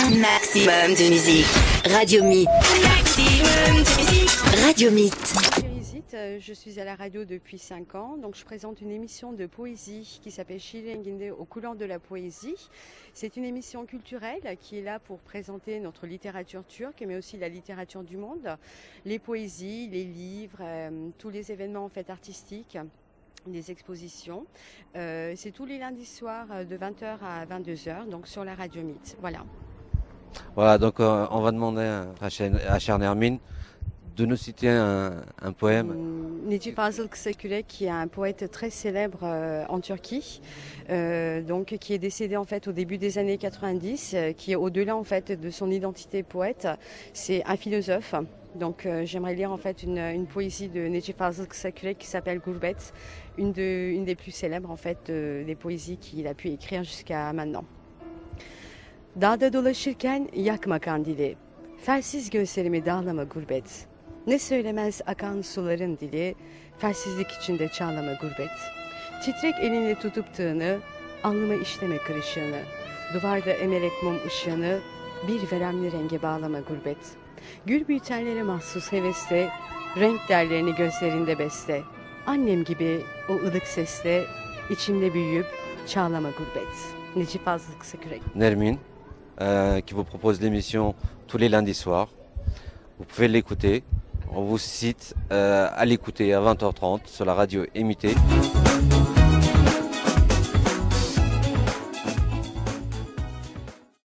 Maximum de musique. Radio Mythe. Maximum de musique. Radio Mythe. Je suis à la radio depuis 5 ans, donc je présente une émission de poésie qui s'appelle Şiirenginde aux couleurs de la poésie. C'est une émission culturelle qui est là pour présenter notre littérature turque, mais aussi la littérature du monde, les poésies, les livres, tous les événements en fait artistiques. Des expositions. C'est tous les lundis soirs de 20h à 22h, donc sur la radio Mythe. Voilà. Voilà, donc on va demander à Cher Nermin de nous citer un poème. Necip Fazıl Kısakürek, qui est un poète très célèbre en Turquie, donc qui est décédé en fait au début des années 90, qui est au-delà en fait de son identité poète, c'est un philosophe. Donc j'aimerais lire en fait une poésie de Necip Fazıl Kısakürek qui s'appelle Gurbet, une des plus célèbres en fait des poésies qu'il a pu écrire jusqu'à maintenant. Dağda dolaşırken yakma kandili, felsiz gözlerimi dağlama gurbet. Ne söylemez akan suların dili, felsizlik içinde çağlama gurbet. Titrek elini tutup tığını, alnıma işleme kırışığını. Duvarda emerek mum ışığını, bir veremli renge bağlama gurbet. Gül büyütenlere mahsus hevesle, renk derlerini gözlerinde besle. Annem gibi o ılık sesle, içimde büyüyüp çağlama gurbet. Necip Fazıl Kısakürek. Nermin, qui vous propose l'émission tous les lundis soirs. Vous pouvez l'écouter. On vous cite à l'écouter à 20h30 sur la radio MIT.